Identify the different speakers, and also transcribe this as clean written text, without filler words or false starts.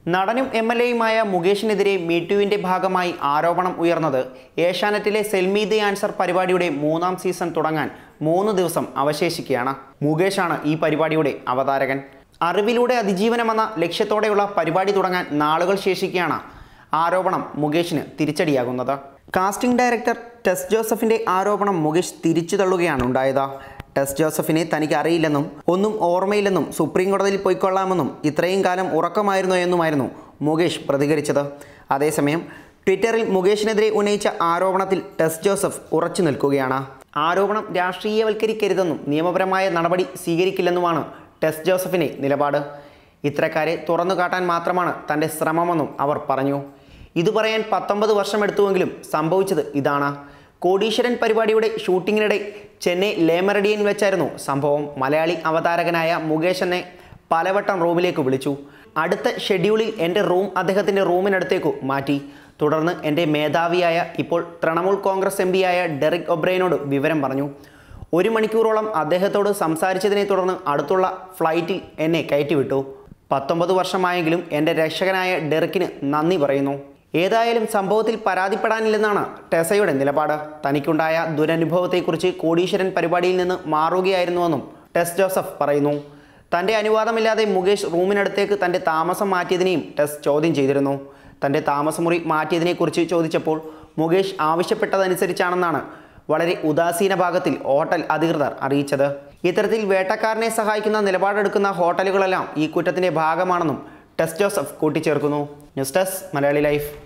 Speaker 1: നടനും എം.എൽ.എയുമായ മുകേഷിനെതിരെ മീറ്റുവിന്റെ ഭാഗമായി ആരോപണം ഉയർന്നത് ഏഷ്യാനെറ്റിലെ സെൽമി ദി ആൻസർ പരിപാടിയുടെ 3ാം സീസൺ തുടങ്ങാൻ 3 ദിവസം അവശേഷിക്കുകയാണ്. മുകേഷാണ് ഈ പരിപാടിയുടെ അവതാരകൻ. അറിവിലൂടെ അതിജീവനമെന്ന ലക്ഷ്യത്തോടെയുള്ള പരിപാടി തുടങ്ങാൻ നാളുകൾ ശേഷിക്കുകയാണ് ആരോപണം മുകേഷിന് തിരിച്ചടിയാകുന്നത്. കാസ്റ്റിംഗ് ഡയറക്ടർ ടെസ് ജോസഫിന്റെ ആരോപണം മുകേഷ് തിരിച്ചു തള്ളുകയാണ് ഉണ്ടായത്. ടെസ് ജോസഫിനെ തനിക്ക് അറിയില്ലെന്നും ഒന്നും ഓർമ്മയില്ലെന്നും സുപ്രീം കോടതിയിൽ പോയിക്കൊള്ളാമെന്നും ഇത്രയും കാലം ഉറക്കമായിരുന്നോ എന്നുമായിരുന്നു മുകേഷ് പ്രതികരിച്ചത്. അതേസമയം ട്വിറ്ററിൽ മുകേഷിനെതിരെ ഉന്നയിച്ച ആരോപണത്തിൽ ടെസ് ജോസഫ് ഉറച്ചു നിൽക്കുകയാണ്. ആരോപണം രാഷ്ട്രീയവൽക്കരിക്കരുതെന്നും നിയമപരമായ നടപടി സ്വീകരിക്കില്ലെന്നുമാണ് ടെസ് ജോസഫിന്റെ നിലപാട്. ഇത്തരക്കാരെ തുറന്നുകാട്ടാൻ മാത്രമാണ് തൻ്റെ ശ്രമമെന്നും അവർ പറഞ്ഞു. ഇത് പറയാൻ 19 വർഷമെടുത്തുവെങ്കിലും സംഭവിച്ചത് ഇതാണ്. കോടീശ്വരൻ പരിപാടിയുടെ ഷൂട്ടിങ്ങിനിടെ ചെന്നൈ ലേ മെറിഡിയൻ വെച്ചായിരുന്നു സംഭവം. മലയാളി അവതാരകനായ മുകേഷ് എന്നെ പലവട്ടം റൂമിലേക്ക് വിളിച്ചു. അടുത്ത ഷെഡ്യൂളിൽ എൻ്റെ റൂം അദ്ദേഹത്തിൻ്റെ റൂമിനടുത്തേക്കു മാറ്റി. തുടർന്ന് എൻ്റെ മേധാവിയായ ഇപ്പോൾ തൃണമൂൽ കോൺഗ്രസ് എം പിയായ ഡെറിക് ഒബ്രയനോട് വിവരം പറഞ്ഞു. 1 മണിക്കൂറോളം അദ്ദേഹത്തോട് സംസാരിച്ചതിനെ തുടർന്ന് അടുത്തുള്ള ഫ്ലൈറ്റിൽ എന്നെ കയറ്റിവിട്ടു. 19 വർഷമായെങ്കിലും എൻ്റെ രക്ഷകനായ ഡെറിക്കിന് നന്ദി പറയുന്നു. ഏതായാലും സംഭവത്തിൽ പരാതിപ്പെടാനില്ലെന്നാണ് ടെസയുടെ നിലപാട്. തനിക്കുണ്ടായ ദുരനുഭവത്തെക്കുറിച്ച് കോടീശ്വരൻ പരിപാടിയിൽ നിന്ന് മാറുകയായിരുന്നുവെന്നും ടെസ് ജോസഫ് പറയുന്നു. തൻ്റെ അനുവാദമില്ലാതെ മുകേഷ് റൂമിനടുത്തേക്ക് തൻ്റെ താമസം മാറ്റിയതിനെയും ടെസ് ചോദ്യം ചെയ്തിരുന്നു. തൻ്റെ താമസമുറി മാറ്റിയതിനെക്കുറിച്ച് ചോദിച്ചപ്പോൾ മുകേഷ് ആവശ്യപ്പെട്ടതനുസരിച്ചാണെന്നാണ് വളരെ ഉദാസീന ഭാഗത്തിൽ ഹോട്ടൽ അധികൃതർ അറിയിച്ചത്. ഇത്തരത്തിൽ വേട്ടക്കാരനെ സഹായിക്കുന്ന നിലപാടെടുക്കുന്ന ഹോട്ടലുകളെല്ലാം ഈ കുറ്റത്തിൻ്റെ ഭാഗമാണെന്നും ടെസ് ജോസഫ് കൂട്ടിച്ചേർക്കുന്നു. News desk Malayali life.